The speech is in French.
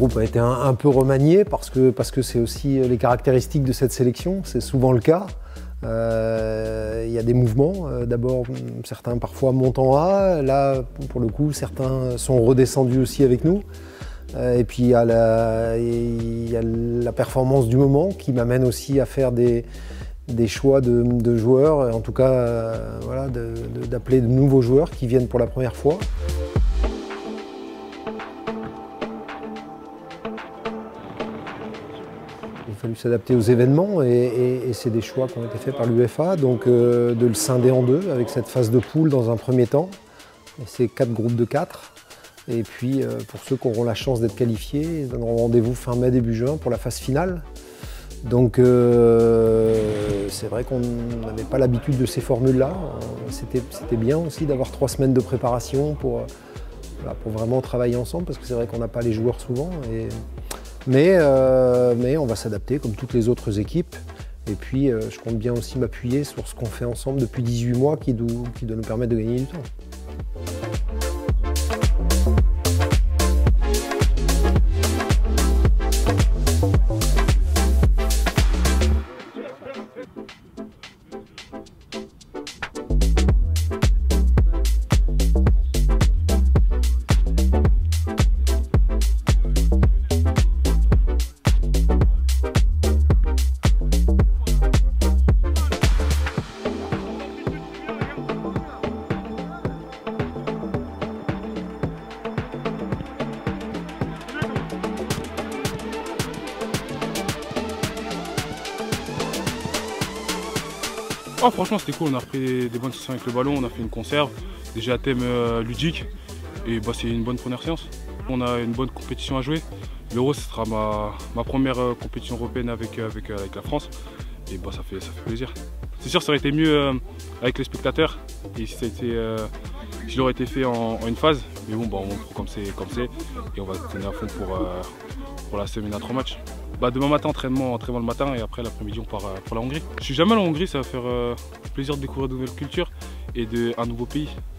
groupe a été un peu remanié parce que c'est aussi les caractéristiques de cette sélection, c'est souvent le cas. Il y a des mouvements, d'abord certains parfois montent en A, là pour le coup certains sont redescendus aussi avec nous. Et puis il y a la performance du moment qui m'amène aussi à faire des choix de joueurs, en tout cas voilà, d'appeler de nouveaux joueurs qui viennent pour la première fois. Il a fallu s'adapter aux événements et c'est des choix qui ont été faits par l'UEFA, donc de le scinder en deux avec cette phase de poule dans un premier temps. Et c'est 4 groupes de 4. Et puis pour ceux qui auront la chance d'être qualifiés, ils donneront rendez-vous fin mai, début juin pour la phase finale. Donc c'est vrai qu'on n'avait pas l'habitude de ces formules-là. C'était bien aussi d'avoir 3 semaines de préparation pour vraiment travailler ensemble, parce que c'est vrai qu'on n'a pas les joueurs souvent. Mais on va s'adapter comme toutes les autres équipes. Et puis je compte bien aussi m'appuyer sur ce qu'on fait ensemble depuis 18 mois qui doit nous permettre de gagner du temps. Oh, franchement c'était cool, on a repris des bonnes sessions avec le ballon, on a fait une conserve, déjà à thème ludique, et bah, c'est une bonne première séance. On a une bonne compétition à jouer. L'Euro, ce sera ma première compétition européenne avec la France, et bah, ça fait plaisir. C'est sûr ça aurait été mieux avec les spectateurs, et si je l'aurais été fait en une phase, mais bon, bah, on montre comme c'est, et on va se tenir à fond pour la semaine à 3 matchs. Bah, demain matin, entraînement le matin, et après l'après-midi on part pour la Hongrie. Je suis jamais allé en Hongrie, ça va faire plaisir de découvrir de nouvelles cultures et un nouveau pays.